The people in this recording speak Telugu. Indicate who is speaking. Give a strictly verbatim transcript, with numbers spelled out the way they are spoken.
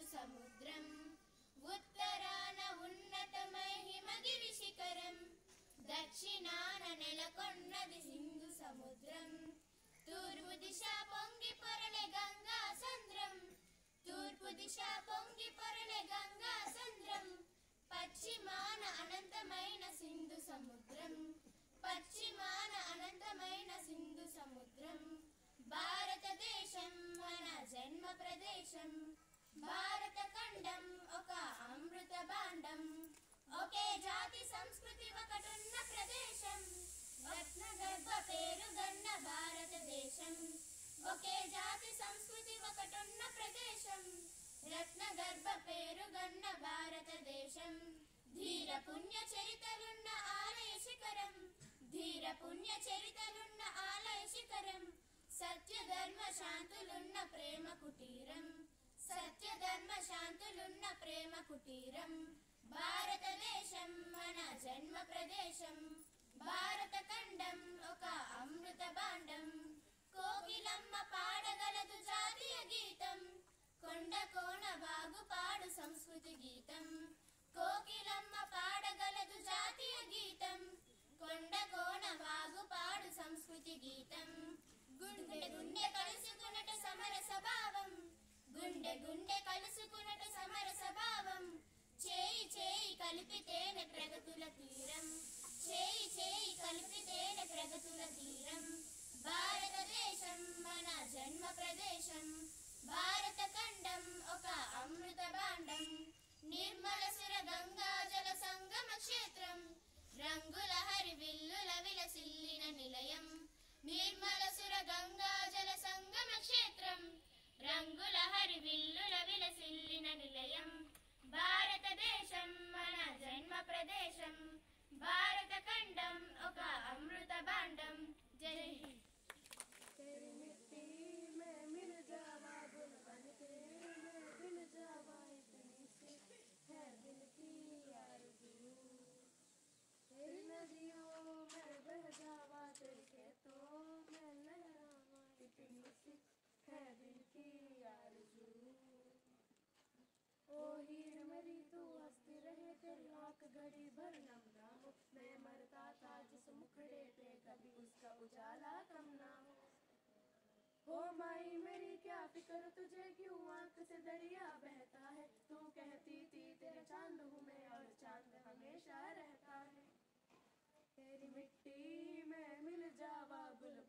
Speaker 1: సముద్రం ఉత్తరాన ఉన్నతమై హిమగిరి శిఖరం దక్షిణాన నెలకొన్నది సింధు సముద్రం తూర్పు దిశ పొంగి పొరలే గంగా సంద్రం తూర్పు దిశ పొంగి పొరలే గంగా సంద్రం పశ్చిమాన అనంతమైన సింధు సముద్రం పశ్చిమాన అనంతమైన సింధు సముద్రం భారతదేశం మన జన్మ ప్రదేశం భారత ఖండం ఒక అమృత భాండం ఒకే జాతి సంస్కృతి ఒకటున్న ప్రదేశం రత్నగర్భ పేరుగన్న భారతదేశం ఒకే జాతి సంస్కృతి ఒకటున్న ప్రదేశం రత్నగర్భ పేరుగన్న భారతదేశం ధీర పుణ్య చరితలున్న ఆలయ శిఖరం ధీర పుణ్య చరితలున్న ఆలయ శిఖరం సత్య ధర్మ శాంతులున్న ప్రేమ కుటీరం సత్య ధర్మ శాంతులున్న ప్రేమ కుటీరం భారతదేశం మన జన్మ ప్రదేశం భారత ఖండం ఒక అమృత భాండం కోకిలమ్మ పాడగలదు జాతీయ గీతం కొండ కోణ బాగు పాడు సంస్కృతి గీతం కోకిలమ్మ పాడగలదు జాతీయ గీతం కొండ కోణ బాగు పాడు సంస్కృతి గీతం గుండె గుండె కలుసుకున్నట సమర స్వభావం గుండె గుండె కలుసుకున్నట సమర స్వభావం చేయి చేయి కలిపితేనే ప్రగతుల తీరం చేయి చేయి కలిపితేనే ప్రగతుల తీరం భారతదేశం మన జన్మ ప్రదేశం భారత ఖండం ఒక అమృత భాండం నిర్మల సుర గంగా జల సంగమ క్షేత్రం రంగుల హరివిల్లుల విలసిల్లిన నిలయం నిర్మల సుర గంగా జల సంగమ క్షేత్రం రంగుల హరివిల్లుల విలసిల్లిన నిలయం భారతదేశం మన జన్మ ప్రదేశం భారత ఖండం ఒక అమృత భాండం జై హింద్
Speaker 2: तेरी मिट्टी में मिल जावा गुल बनके मैं बिन जावा इतनी सी है दिल की आरज़ू तेरी नदियों में बह जावा तेरे खेतों में लहरावा इतनी सी है दिल की आरज़ू ओ हीर मेरी तू हंसती रहे तेरी आँख घड़ी भर नम ना हो मैं मरता था जिस मुखड़े पे कभी उसका उजाला कम ना हो हो माई मेरी क्या फिक्र तुझे क्यों आँख से दरिया बहता है तू कहती थी तेरे चांद हूँ मैं और चांद हमेशा रहता है तेरी मिट्टी में मिल जावा गुल